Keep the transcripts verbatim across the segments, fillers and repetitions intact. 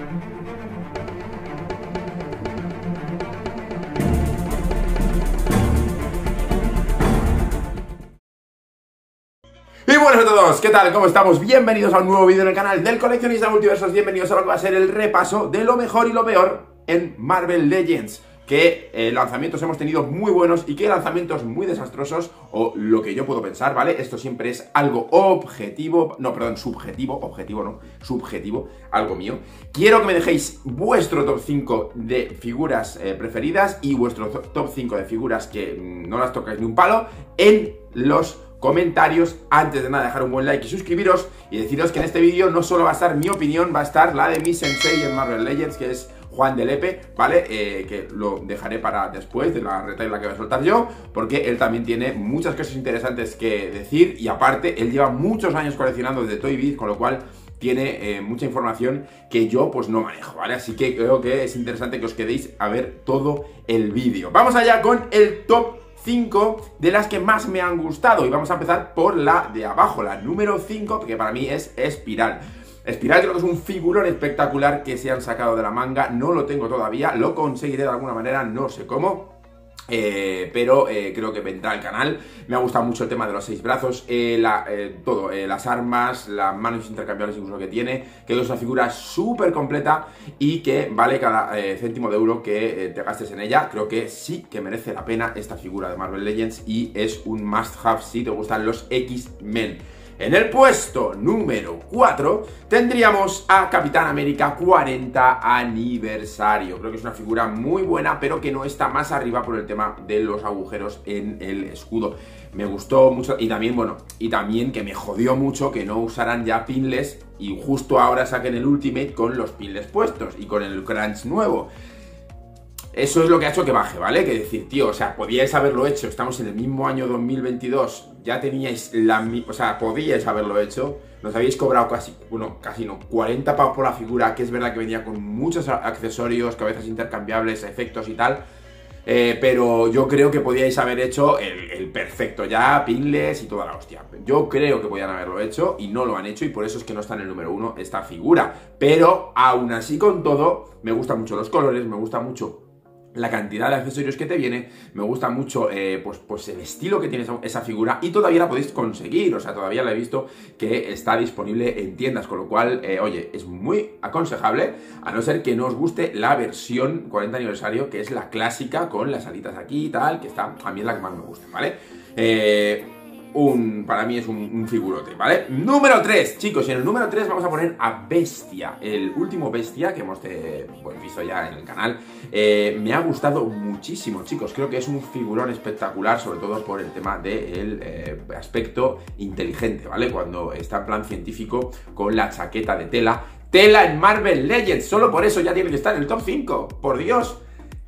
Y buenas a todos, ¿qué tal? ¿Cómo estamos? Bienvenidos a un nuevo vídeo en el canal del Coleccionista Multiversos. Bienvenidos a lo que va a ser el repaso de lo mejor y lo peor en Marvel Legends. Que eh, lanzamientos hemos tenido muy buenos y que lanzamientos muy desastrosos, o lo que yo puedo pensar, ¿vale? Esto siempre es algo objetivo, no, perdón, subjetivo, objetivo no, subjetivo, algo mío. Quiero que me dejéis vuestro top cinco de figuras eh, preferidas y vuestro top cinco de figuras que mm, no las tocáis ni un palo en los comentarios. Antes de nada, dejar un buen like y suscribiros, y deciros que en este vídeo no solo va a estar mi opinión, va a estar la de mi sensei en Marvel Legends, que es Juan de Lepe, ¿vale? Eh, que lo dejaré para después de la retahíla que voy a soltar yo, porque él también tiene muchas cosas interesantes que decir, y aparte, él lleva muchos años coleccionando desde Toy Biz, con lo cual tiene eh, mucha información que yo pues no manejo, ¿vale? Así que creo que es interesante que os quedéis a ver todo el vídeo. Vamos allá con el top cinco de las que más me han gustado, y vamos a empezar por la de abajo, la número cinco, que para mí es Espiral. Espiral creo que es un figurón espectacular que se han sacado de la manga. No lo tengo todavía, lo conseguiré de alguna manera, no sé cómo. Eh, pero eh, creo que vendrá al canal. Me ha gustado mucho el tema de los seis brazos, eh, la, eh, todo, eh, las armas, las manos intercambiables incluso que tiene. Creo que es una figura súper completa y que vale cada eh, céntimo de euro que eh, te gastes en ella. Creo que sí que merece la pena esta figura de Marvel Legends y es un must have si te gustan los X-Men. En el puesto número cuatro tendríamos a Capitán América cuarenta aniversario. Creo que es una figura muy buena, pero que no está más arriba por el tema de los agujeros en el escudo. Me gustó mucho, y también, bueno, y también que me jodió mucho que no usaran ya pinless y justo ahora saquen el Ultimate con los pinless puestos y con el crunch nuevo. Eso es lo que ha hecho que baje, ¿vale? Que decir, tío, o sea, podíais haberlo hecho, estamos en el mismo año dos mil veintidós, ya teníais la... O sea, podíais haberlo hecho, nos habéis cobrado casi, bueno, casi no, cuarenta pavos por la figura, que es verdad que venía con muchos accesorios, cabezas intercambiables, efectos y tal, eh, pero yo creo que podíais haber hecho el, el perfecto ya, pinless y toda la hostia. Yo creo que podían haberlo hecho y no lo han hecho, y por eso es que no está en el número uno esta figura. Pero, aún así con todo, me gustan mucho los colores, me gusta mucho la cantidad de accesorios que te viene, me gusta mucho eh, pues, pues el estilo que tiene esa, esa figura, y todavía la podéis conseguir, o sea, todavía la he visto que está disponible en tiendas, con lo cual, eh, oye, es muy aconsejable, a no ser que no os guste la versión cuarenta aniversario, que es la clásica, con las alitas aquí y tal, que está, a mí es la que más me gusta, ¿vale? Eh... Un, para mí es un, un figurote, ¿vale? Número tres, chicos, y en el número tres vamos a poner a Bestia, el último Bestia que hemos eh, pues, visto ya en el canal. eh, Me ha gustado muchísimo, chicos, creo que es un figurón espectacular, sobre todo por el tema del eh, aspecto inteligente, ¿vale? Cuando está en plan científico con la chaqueta de tela. Tela en Marvel Legends, solo por eso ya tiene que estar en el top cinco, por Dios.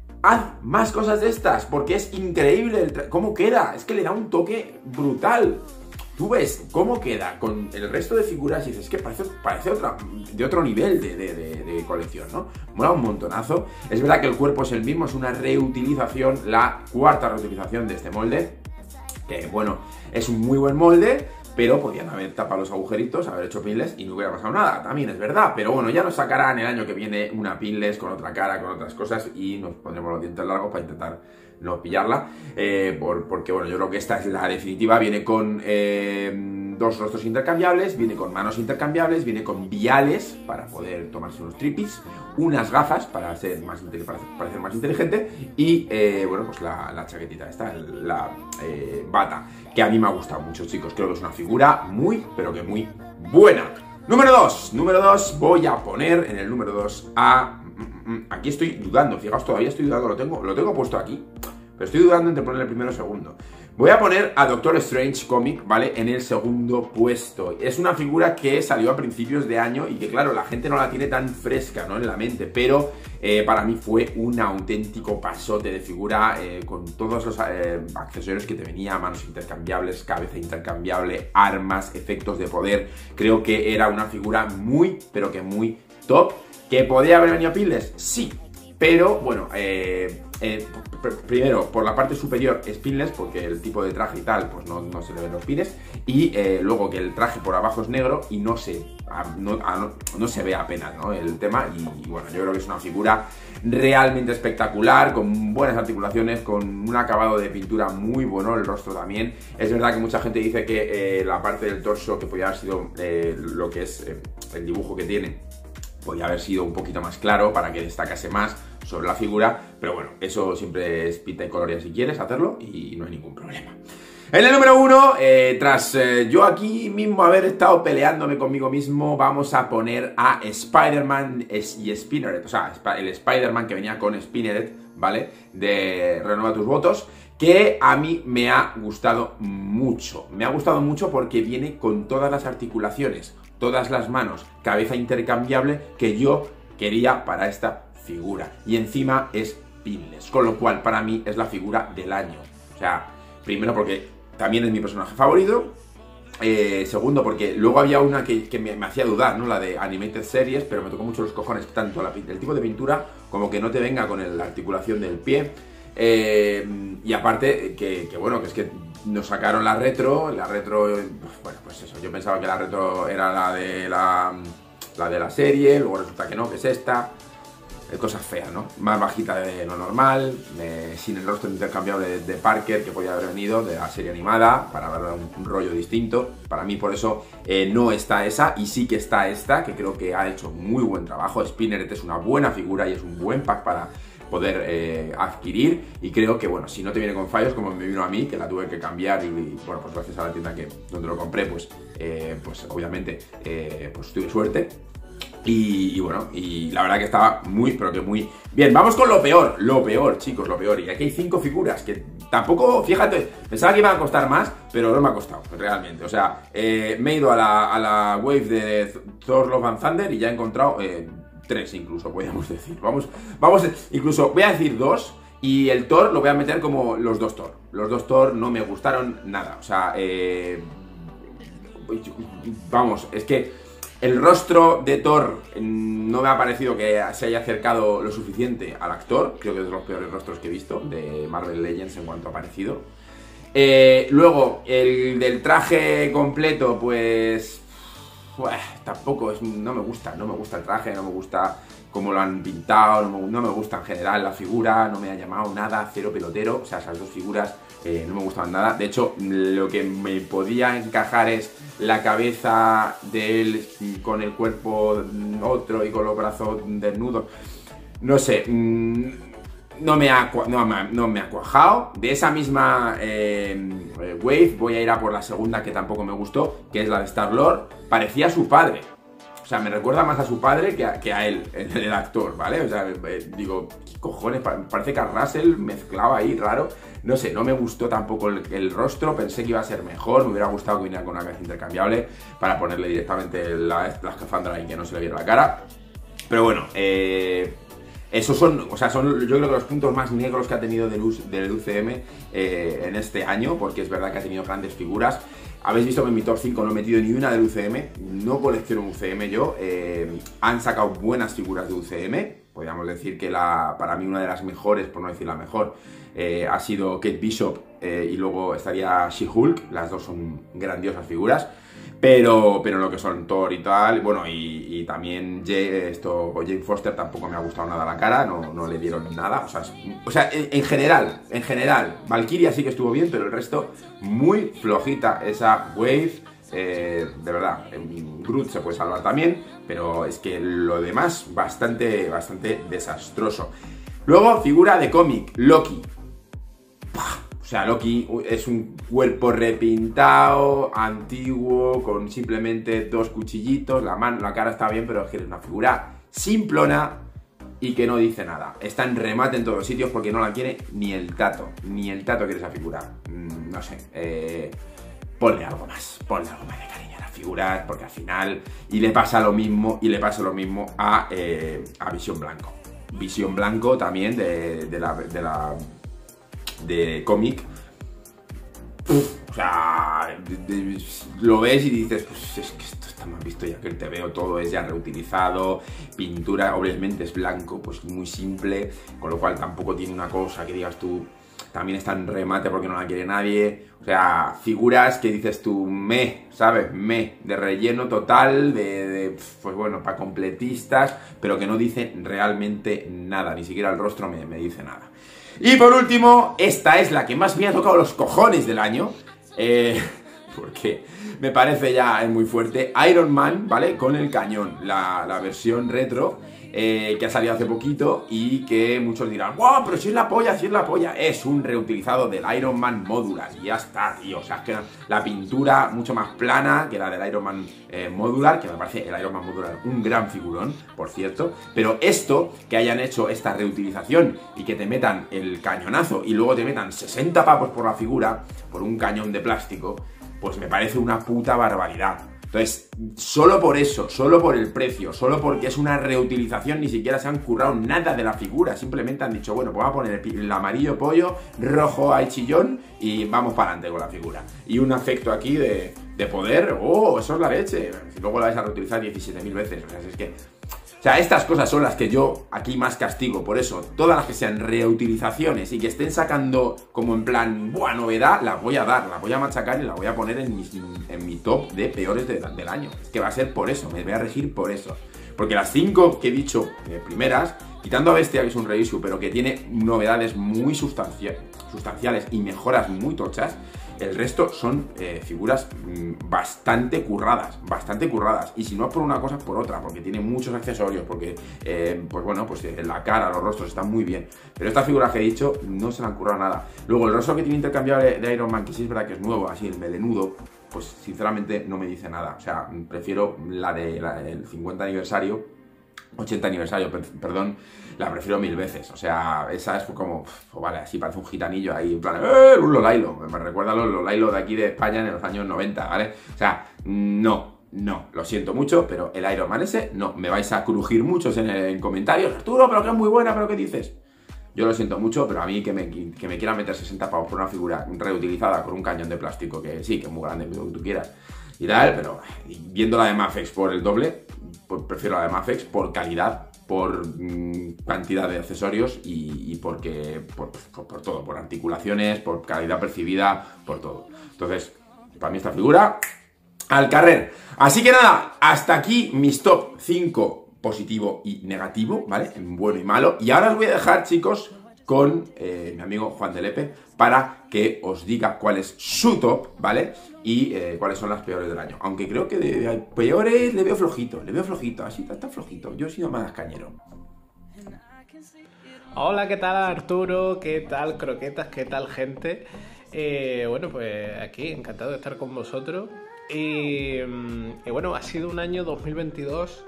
Haz más cosas de estas, porque es increíble el cómo queda. Es que le da un toque brutal. Tú ves cómo queda con el resto de figuras y dices, es que parece, parece otra, de otro nivel de, de, de, de colección, ¿no? Mola un montonazo. Es verdad que el cuerpo es el mismo, es una reutilización, la cuarta reutilización de este molde. Que, bueno, es un muy buen molde, pero podían haber tapado los agujeritos, haber hecho pinless y no hubiera pasado nada, también es verdad. Pero bueno, ya nos sacarán el año que viene una pinless con otra cara, con otras cosas, y nos pondremos los dientes largos para intentar no pillarla, eh, por, porque bueno, yo creo que esta es la definitiva. Viene con eh, dos rostros intercambiables, viene con manos intercambiables, viene con viales para poder tomarse unos tripis, unas gafas para ser más, para parecer más inteligente, y eh, bueno, pues la, la chaquetita esta, la eh, bata, que a mí me ha gustado mucho, chicos. Creo que es una figura muy, pero que muy buena. Número dos, número dos, voy a poner en el número dos a... Aquí estoy dudando, fijaos, todavía estoy dudando, lo tengo, lo tengo puesto aquí, pero estoy dudando entre poner el primero o el segundo. Voy a poner a Doctor Strange Comic, ¿vale? En el segundo puesto. Es una figura que salió a principios de año y que, claro, la gente no la tiene tan fresca, ¿no? En la mente, pero eh, para mí fue un auténtico pasote de figura, eh, con todos los eh, accesorios que te venía, manos intercambiables, cabeza intercambiable, armas, efectos de poder. Creo que era una figura muy, pero que muy top. ¿Que podía haber venido pinless? Sí, pero bueno, eh, eh, primero, por la parte superior es pinless, porque el tipo de traje y tal, pues no, no se le ven los pines, y eh, luego que el traje por abajo es negro y no se, no, no, no se ve apenas, ¿no?, el tema. Y, y bueno, yo creo que es una figura realmente espectacular, con buenas articulaciones, con un acabado de pintura muy bueno, el rostro también. Es verdad que mucha gente dice que eh, la parte del torso, que podría haber sido eh, lo que es eh, el dibujo que tiene, podría haber sido un poquito más claro para que destacase más sobre la figura, pero bueno, eso siempre es pinta y colorea si quieres hacerlo y no hay ningún problema. En el número uno, eh, tras eh, yo aquí mismo haber estado peleándome conmigo mismo, vamos a poner a Spider-Man y Spinneret, o sea, el Spider-Man que venía con Spinneret, ¿vale?, de Renueva tus votos, que a mí me ha gustado mucho. Me ha gustado mucho porque viene con todas las articulaciones, todas las manos, cabeza intercambiable que yo quería para esta figura. Y encima es pinless, con lo cual para mí es la figura del año. O sea, primero porque también es mi personaje favorito. Eh, segundo, porque luego había una que, que me, me hacía dudar, ¿no?, la de Animated Series, pero me tocó mucho los cojones, tanto la, el tipo de pintura como que no te venga con el, la articulación del pie. Eh, y aparte, que, que bueno, que es que nos sacaron la retro, la retro, bueno, pues eso, yo pensaba que la retro era la de la, la de la serie, luego resulta que no, que es esta. Cosas feas, ¿no? Más bajita de lo normal, eh, sin el rostro intercambiable de, de Parker, que podía haber venido de la serie animada, para ver un, un rollo distinto. Para mí, por eso, eh, no está esa, y sí que está esta, que creo que ha hecho muy buen trabajo. Spinneret es una buena figura y es un buen pack para poder eh, adquirir, y creo que, bueno, si no te viene con fallos, como me vino a mí, que la tuve que cambiar, y, y bueno, pues gracias a la tienda que, donde lo compré, pues, eh, pues obviamente, eh, pues tuve suerte. Y, y bueno, y la verdad que estaba muy, pero que muy bien. Vamos con lo peor, lo peor, chicos, lo peor. Y aquí hay cinco figuras que tampoco, fíjate, pensaba que iban a costar más, pero no me ha costado, realmente. O sea, eh, me he ido a la, a la wave de Thor Love and Thunder y ya he encontrado eh, tres incluso, podríamos decir. Vamos, vamos, incluso voy a decir dos. Y el Thor lo voy a meter como los dos Thor. Los dos Thor no me gustaron nada. O sea, eh, vamos, es que el rostro de Thor no me ha parecido que se haya acercado lo suficiente al actor. Creo que es de los peores rostros que he visto de Marvel Legends en cuanto ha parecido. Eh, luego, el del traje completo, pues... Ueh, tampoco es... No me gusta, no me gusta el traje, no me gusta cómo lo han pintado, no me, no me gusta en general la figura, no me ha llamado nada, cero pelotero. O sea, esas dos figuras eh, no me gustaban nada. De hecho, lo que me podía encajar es la cabeza de él con el cuerpo otro y con los brazos desnudos. No sé, no me ha, no me ha, no me ha cuajado. De esa misma eh, wave voy a ir a por la segunda, que tampoco me gustó, que es la de Star-Lord. Parecía su padre. O sea, me recuerda más a su padre que a, que a él, el actor, ¿vale? O sea, eh, digo, ¿qué cojones? Parece que a Russell mezclaba ahí, raro. No sé, no me gustó tampoco el, el rostro, pensé que iba a ser mejor, me hubiera gustado que viniera con una cabeza intercambiable para ponerle directamente la, la escafandra y que no se le viera la cara. Pero bueno, eh... esos son, o sea, son yo creo que los puntos más negros que ha tenido del, del U C M eh, en este año, porque es verdad que ha tenido grandes figuras. Habéis visto que en mi top cinco no he metido ni una del U C M, no colecciono U C M yo. Eh, han sacado buenas figuras de U C M, podríamos decir que la, para mí una de las mejores, por no decir la mejor, eh, ha sido Kate Bishop eh, y luego estaría She-Hulk. Las dos son grandiosas figuras. Pero, pero lo que son Thor y tal, bueno, y, y también Jane, esto, Jane Foster tampoco me ha gustado nada la cara, no, no le dieron nada, o sea, es, o sea en, en general, en general, Valkyria sí que estuvo bien, pero el resto muy flojita esa wave, eh, de verdad. Groot se puede salvar también, pero es que lo demás bastante, bastante desastroso. Luego, figura de cómic, Loki. O sea, Loki es un cuerpo repintado, antiguo, con simplemente dos cuchillitos, la mano, la cara está bien, pero es que es una figura simplona y que no dice nada. Está en remate en todos los sitios porque no la quiere ni el tato, ni el tato quiere esa figura. Mm, no sé, eh, ponle algo más, ponle algo más de cariño a las figuras, porque al final, y le pasa lo mismo, y le pasa lo mismo a, eh, a Visión Blanco. Visión Blanco también de, de la... De la de cómic, o sea, de, de, lo ves y dices, pues es que esto está más visto ya que te veo, todo es ya reutilizado, pintura obviamente es blanco, pues muy simple, con lo cual tampoco tiene una cosa que digas tú, también está en remate porque no la quiere nadie. O sea, figuras que dices tú, me, ¿sabes? Me, de relleno total, de, de pues bueno, para completistas, pero que no dicen realmente nada, ni siquiera el rostro me, me dice nada. Y por último, esta es la que más me ha tocado los cojones del año, eh, porque me parece ya muy fuerte. Iron Man, ¿vale? Con el cañón, la, la versión retro, eh, que ha salido hace poquito y que muchos dirán, ¡wow! Pero si es la polla, si es la polla. Es un reutilizado del Iron Man Modular y ya está, tío. O sea, es que la pintura mucho más plana que la del Iron Man eh, Modular, que me parece el Iron Man Modular un gran figurón, por cierto. Pero esto, que hayan hecho esta reutilización y que te metan el cañonazo y luego te metan sesenta pavos por la figura, por un cañón de plástico, pues me parece una puta barbaridad. Entonces, solo por eso, solo por el precio, solo porque es una reutilización, ni siquiera se han currado nada de la figura. Simplemente han dicho, bueno, pues vamos a poner el, el amarillo pollo, rojo al chillón y vamos para adelante con la figura. Y un efecto aquí de, de poder, ¡oh! Eso es la leche. Si luego la vais a reutilizar diecisiete mil veces, o sea, es que... O sea, estas cosas son las que yo aquí más castigo. Por eso, todas las que sean reutilizaciones y que estén sacando como en plan, ¡buah, novedad! Las voy a dar, las voy a machacar y las voy a poner en mi, en mi top de peores de, del año. Es que va a ser por eso, me voy a regir por eso. Porque las cinco que he dicho eh, primeras, quitando a Bestia, que es un reissue, pero que tiene novedades muy sustancia sustanciales y mejoras muy tochas, el resto son eh, figuras mmm, bastante curradas, bastante curradas. Y si no es por una cosa, es por otra, porque tiene muchos accesorios, porque, eh, pues bueno, pues eh, la cara, los rostros están muy bien. Pero estas figuras que he dicho no se le han currado nada. Luego, el rostro que tiene intercambiable de Iron Man, que sí es verdad que es nuevo, así el melenudo, pues sinceramente no me dice nada. O sea, prefiero la del de cincuenta aniversario, ochenta aniversario, perdón, la prefiero mil veces. O sea, esa es como, pues vale, así parece un gitanillo ahí, en plan, ¡eh! Un Lolailo. Me recuerda a los Lolailo de aquí de España en los años noventa, ¿vale? O sea, no, no, lo siento mucho, pero el Iron Man ese, no. Me vais a crujir muchos en, en comentarios, Arturo, pero que es muy buena, pero ¿qué dices? Yo lo siento mucho, pero a mí que me, que me quieran meter sesenta pavos por una figura reutilizada con un cañón de plástico, que sí, que es muy grande, lo que tú quieras, y tal, pero viendo la de Mafex por el doble, pues prefiero la de Mafex por calidad, por mmm, cantidad de accesorios y, y porque por, por, por todo, por articulaciones, por calidad percibida, por todo. Entonces, para mí esta figura, al carrer. Así que nada, hasta aquí mis top cinco positivo y negativo, ¿vale? En bueno y malo. Y ahora os voy a dejar, chicos, con eh, mi amigo Juan de Lepe para que os diga cuál es su top, ¿vale? Y eh, cuáles son las peores del año. Aunque creo que de, de peores le veo flojito, le veo flojito, así está flojito. Yo he sido más cañero. Hola, ¿qué tal Arturo? ¿Qué tal croquetas? ¿Qué tal gente? Eh, bueno, pues aquí encantado de estar con vosotros. Y, y bueno, ha sido un año dos mil veintidós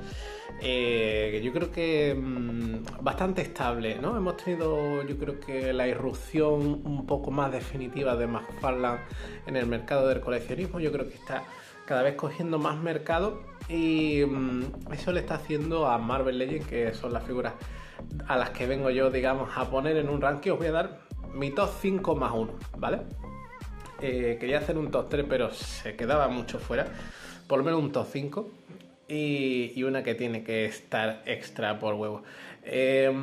eh, que yo creo que mmm, bastante estable, ¿no? Hemos tenido, yo creo que la irrupción un poco más definitiva de McFarlane en el mercado del coleccionismo. Yo creo que está cada vez cogiendo más mercado y mmm, eso le está haciendo a Marvel Legends, que son las figuras a las que vengo yo, digamos, a poner en un ranking. Os voy a dar mi top cinco más uno, ¿vale? Eh, quería hacer un top tres, pero se quedaba mucho fuera. Por lo menos un top cinco. Y, y una que tiene que estar extra por huevo. Eh,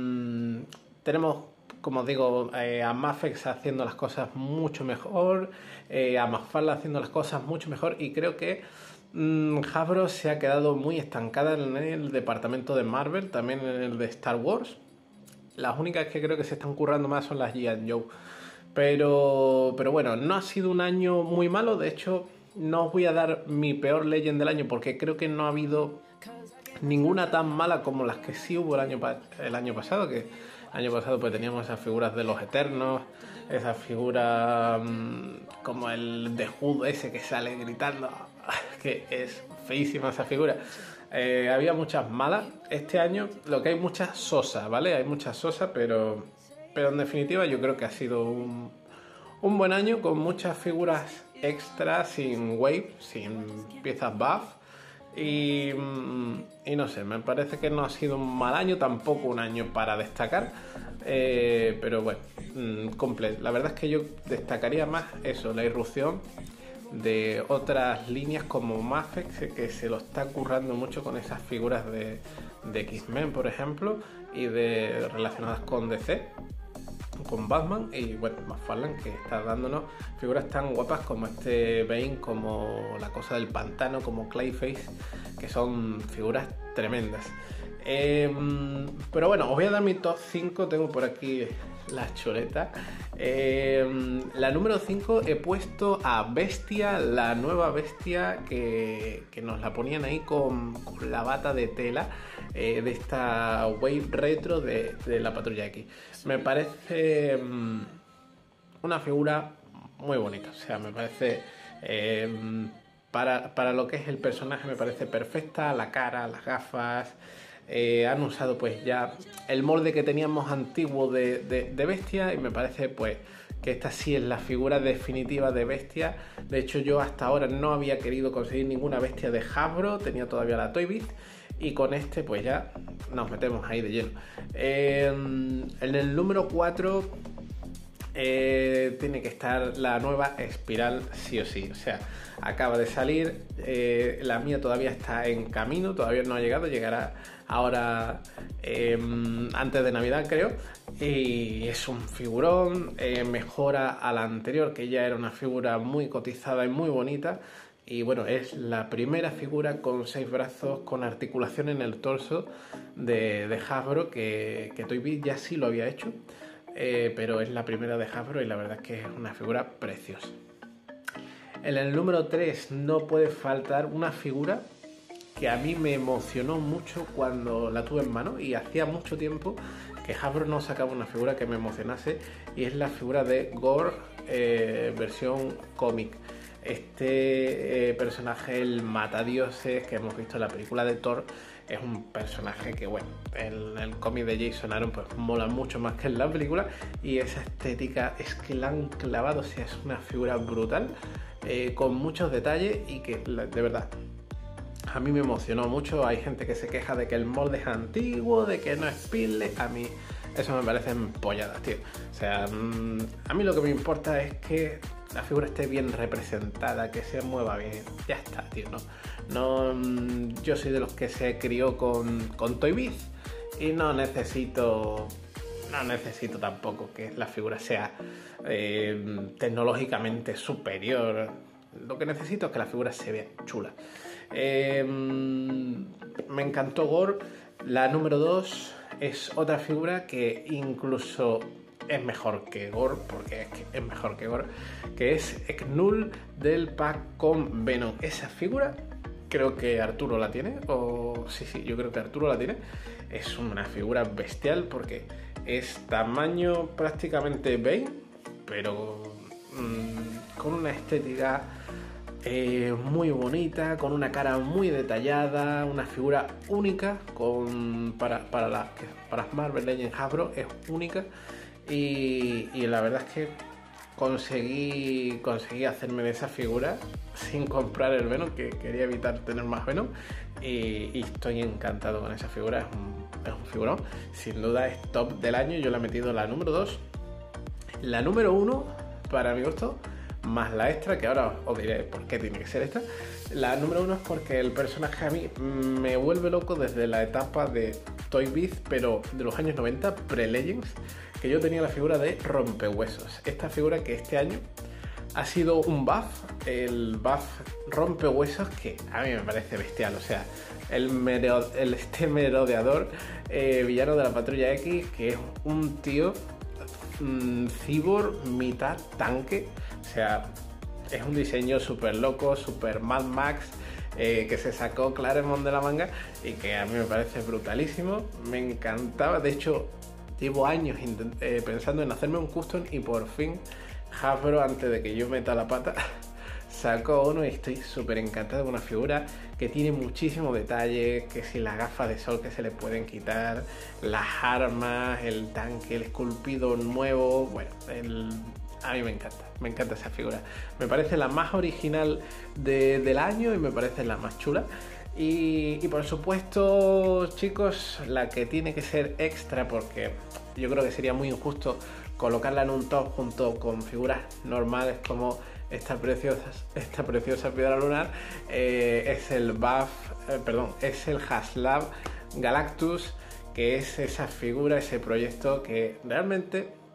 tenemos, como digo, eh, a Mafex haciendo las cosas mucho mejor. Eh, a McFarlane haciendo las cosas mucho mejor. Y creo que mmm, Hasbro se ha quedado muy estancada en el departamento de Marvel. También en el de Star Wars. Las únicas que creo que se están currando más son las G I Joe. Pero, pero bueno, no ha sido un año muy malo. De hecho, no os voy a dar mi peor Legend del año porque creo que no ha habido ninguna tan mala como las que sí hubo el año, el año pasado. Que el año pasado pues teníamos esas figuras de los Eternos, esas figuras mmm, como el de Hood ese que sale gritando, que es feísima esa figura. Eh, había muchas malas. Este año lo que hay muchas sosas, ¿vale? Hay muchas sosas, pero... Pero en definitiva yo creo que ha sido un, un buen año con muchas figuras extras, sin wave, sin piezas buff. Y, y no sé, me parece que no ha sido un mal año, tampoco un año para destacar. Eh, pero bueno, completo. La verdad es que yo destacaría más eso, la irrupción de otras líneas como Mafex, que se lo está currando mucho con esas figuras de, de X-Men, por ejemplo, y de relacionadas con D C. con Batman, y bueno, McFarlane, que está dándonos figuras tan guapas como este Bane, como la cosa del pantano, como Clayface, que son figuras tremendas. Eh, pero bueno, os voy a dar mi top cinco. Tengo por aquí la chuleta. Eh, la número cinco he puesto a Bestia, la nueva Bestia que, que nos la ponían ahí con, con la bata de tela eh, de esta Wave Retro de, de la Patrulla X. Me parece um, una figura muy bonita, o sea, me parece eh, para, para lo que es el personaje me parece perfecta, la cara, las gafas. Eh, han usado pues ya el molde que teníamos antiguo de, de, de Bestia, y me parece pues que esta sí es la figura definitiva de Bestia. De hecho, yo hasta ahora no había querido conseguir ninguna Bestia de Hasbro, tenía todavía la Toy Biz, y con este pues ya nos metemos ahí de lleno. Eh, en el número cuatro eh, tiene que estar la nueva Espiral sí o sí, o sea, acaba de salir, eh, la mía todavía está en camino, todavía no ha llegado, llegará ahora eh, antes de Navidad, creo, y es un figurón, eh, mejora a la anterior, que ya era una figura muy cotizada y muy bonita. Y bueno, es la primera figura con seis brazos, con articulación en el torso de, de Hasbro, que, que Toy Biz ya sí lo había hecho, eh, pero es la primera de Hasbro y la verdad es que es una figura preciosa. En el número tres no puede faltar una figura que a mí me emocionó mucho cuando la tuve en mano, y hacía mucho tiempo que Hasbro no sacaba una figura que me emocionase, y es la figura de Gore eh, versión cómic. Este eh, personaje, el matadioses que hemos visto en la película de Thor, es un personaje que, bueno, en el cómic de Jason Aaron pues mola mucho más que en la película, y esa estética es que la han clavado, o sea, es una figura brutal, eh, con muchos detalles, y que de verdad a mí me emocionó mucho. Hay gente que se queja de que el molde es antiguo, de que no es pinle. A mí eso me parece empolladas, tío. O sea, a mí lo que me importa es que la figura esté bien representada, que se mueva bien. Ya está, tío. No, no, yo soy de los que se crió con, con Toy Biz, y no necesito... No necesito tampoco que la figura sea eh, tecnológicamente superior. Lo que necesito es que la figura se vea chula. Eh, me encantó Gore. La número dos es otra figura que incluso es mejor que Gore, porque es, que es mejor que Gore, que es Eknul del pack con Venom. Esa figura creo que Arturo la tiene, o sí, sí, yo creo que Arturo la tiene. Es una figura bestial porque es tamaño prácticamente Bane, pero mmm, con una estética eh, muy bonita, con una cara muy detallada, una figura única con, para, para, la, para Marvel Legends Hasbro, es única, y, y la verdad es que conseguí, conseguí hacerme de esa figura sin comprar el Venom, que quería evitar tener más Venom, y, y estoy encantado con esa figura. Es un, es un figurón, sin duda es top del año. Yo la he metido la número dos. La número uno, para mi gusto, más la extra, que ahora os diré por qué tiene que ser esta. La número uno es porque el personaje a mí me vuelve loco desde la etapa de Toy Biz, pero de los años noventa, pre-Legends, que yo tenía la figura de Rompehuesos. Esta figura que este año ha sido un buff, el buff Rompehuesos, que a mí me parece bestial. O sea, el, merode, el este merodeador eh, villano de la Patrulla X, que es un tío mmm, cyborg mitad tanque. O sea, es un diseño súper loco, súper Mad Max, eh, que se sacó Claremont de la manga y que a mí me parece brutalísimo. Me encantaba, de hecho llevo años eh, pensando en hacerme un custom, y por fin Hasbro, antes de que yo meta la pata, sacó uno, y estoy súper encantado con una figura que tiene muchísimo detalle, que si las gafas de sol que se le pueden quitar, las armas, el tanque, el esculpido nuevo, bueno, el... a mí me encanta, me encanta esa figura. Me parece la más original de, del año, y me parece la más chula. Y, y por supuesto, chicos, la que tiene que ser extra, porque yo creo que sería muy injusto colocarla en un top junto con figuras normales como esta preciosa, esta preciosa piedra lunar, eh, es el buff, eh, perdón, es el Haslab Galactus, que es esa figura, ese proyecto que realmente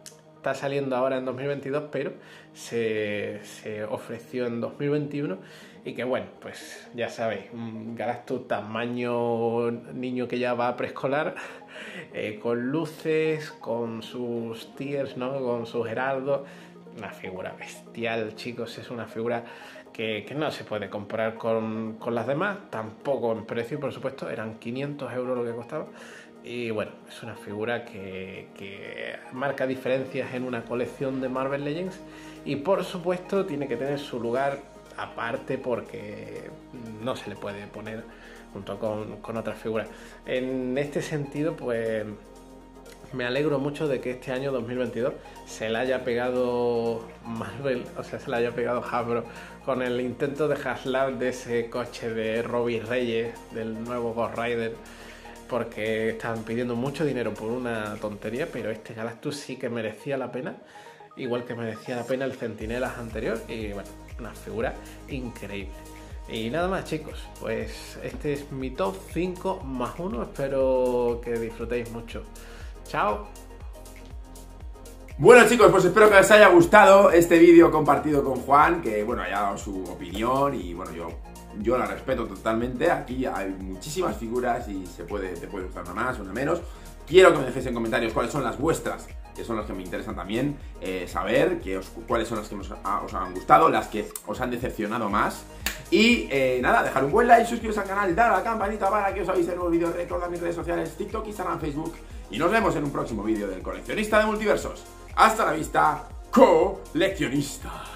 está saliendo ahora en dos mil veintidós, pero se, se ofreció en dos mil veintiuno. Y que bueno, pues ya sabéis, un Galactus tamaño niño que ya va a preescolar, eh, con luces, con sus tiers, ¿no? Con sus heraldos. Una figura bestial, chicos, es una figura que, que no se puede comparar con, con las demás, tampoco en precio, por supuesto, eran quinientos euros lo que costaba. Y bueno, es una figura que, que marca diferencias en una colección de Marvel Legends y por supuesto tiene que tener su lugar aparte porque no se le puede poner junto con, con otras figuras. En este sentido, pues me alegro mucho de que este año dos mil veintidós se le haya pegado Marvel, o sea, se le haya pegado Hasbro con el intento de HasLab de ese coche de Robbie Reyes, del nuevo Ghost Rider, porque estaban pidiendo mucho dinero por una tontería, pero este Galactus sí que merecía la pena, igual que merecía la pena el Centinelas anterior, y bueno, una figura increíble. Y nada más, chicos, pues este es mi top cinco más uno, espero que disfrutéis mucho. ¡Chao! Bueno, chicos, pues espero que os haya gustado este vídeo compartido con Juan, que bueno, haya dado su opinión y bueno, yo, yo la respeto totalmente. Aquí hay muchísimas figuras y se puede, te puede gustar una más, una menos. Quiero que me dejéis en comentarios cuáles son las vuestras, que son las que me interesan también eh, saber, que os, cuáles son las que os, a, os han gustado, las que os han decepcionado más. Y eh, nada, dejar un buen like, suscribiros al canal, dar a la campanita para que os aviséis de nuevos vídeos, recordad mis redes sociales, TikTok, Instagram, Facebook. Y nos vemos en un próximo vídeo del Coleccionista de Multiversos. Hasta la vista, coleccionista.